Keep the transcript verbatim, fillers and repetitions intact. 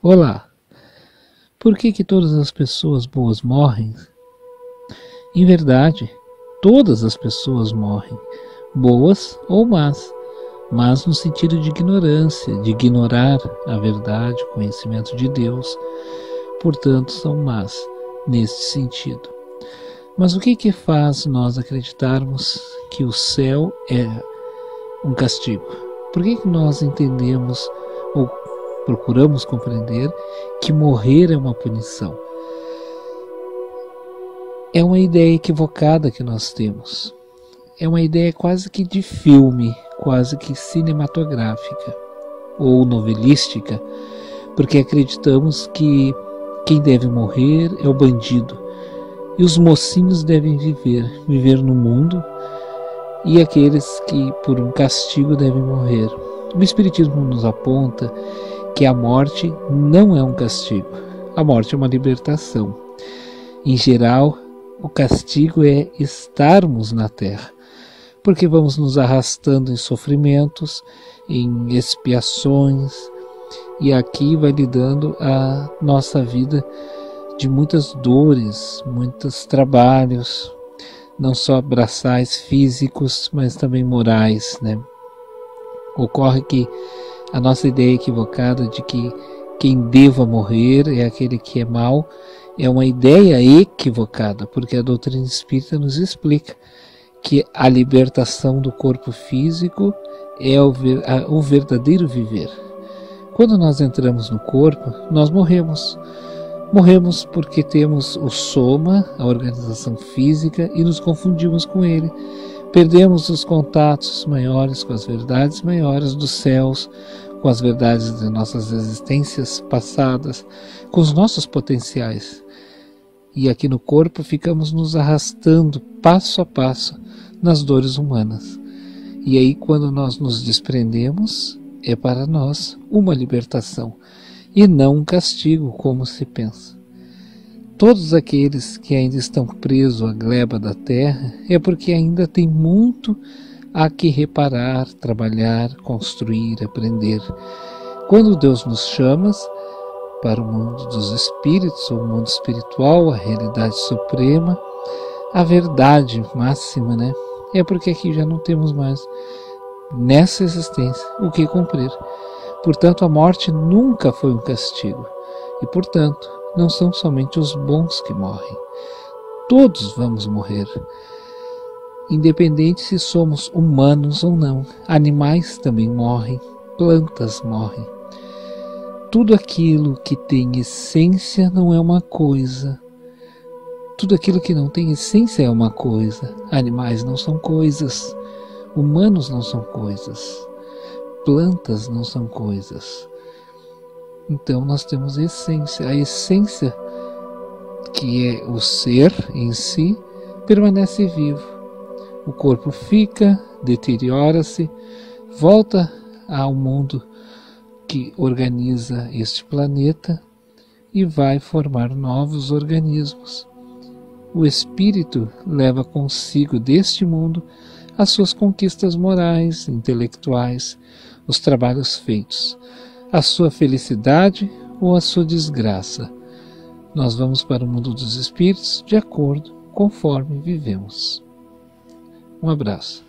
Olá, por que que todas as pessoas boas morrem? Em verdade, todas as pessoas morrem, boas ou más, mas no sentido de ignorância, de ignorar a verdade, o conhecimento de Deus, portanto são más nesse sentido. Mas o que que faz nós acreditarmos que o céu é um castigo? Por que que nós entendemos ou procuramos compreender que morrer é uma punição? É uma ideia equivocada que nós temos. É uma ideia quase que de filme, quase que cinematográfica ou novelística, porque acreditamos que quem deve morrer é o bandido e os mocinhos devem viver, viver no mundo, e aqueles que por um castigo devem morrer. O Espiritismo nos aponta que a morte não é um castigo, a morte é uma libertação. Em geral, o castigo é estarmos na Terra, porque vamos nos arrastando em sofrimentos, em expiações, e aqui vai lidando a nossa vida de muitas dores, muitos trabalhos, não só braçais físicos, mas também morais, né? Ocorre que a nossa ideia equivocada de que quem deva morrer é aquele que é mau é uma ideia equivocada, porque a doutrina espírita nos explica que a libertação do corpo físico é o, ver, a, o verdadeiro viver. Quando nós entramos no corpo, nós morremos. Morremos porque temos o soma, a organização física, e nos confundimos com ele. Perdemos os contatos maiores com as verdades maiores dos céus, com as verdades de nossas existências passadas, com os nossos potenciais. E aqui no corpo ficamos nos arrastando passo a passo nas dores humanas. E aí, quando nós nos desprendemos, é para nós uma libertação e não um castigo, como se pensa. Todos aqueles que ainda estão presos à gleba da terra é porque ainda tem muito a que reparar, trabalhar, construir, aprender. Quando Deus nos chama para o mundo dos espíritos, ou o mundo espiritual, a realidade suprema, a verdade máxima, né? É porque aqui já não temos mais, nessa existência, o que cumprir. Portanto, a morte nunca foi um castigo. E, portanto, não são somente os bons que morrem. Todos vamos morrer. Independente se somos humanos ou não. Animais também morrem. Plantas morrem. Tudo aquilo que tem essência não é uma coisa. Tudo aquilo que não tem essência é uma coisa. Animais não são coisas. Humanos não são coisas. Plantas não são coisas. Então nós temos essência. A essência, que é o ser em si, permanece vivo. O corpo fica, deteriora-se, volta ao mundo que organiza este planeta e vai formar novos organismos. O espírito leva consigo deste mundo as suas conquistas morais, intelectuais, os trabalhos feitos, a sua felicidade ou a sua desgraça. Nós vamos para o mundo dos espíritos de acordo conforme vivemos. Um abraço.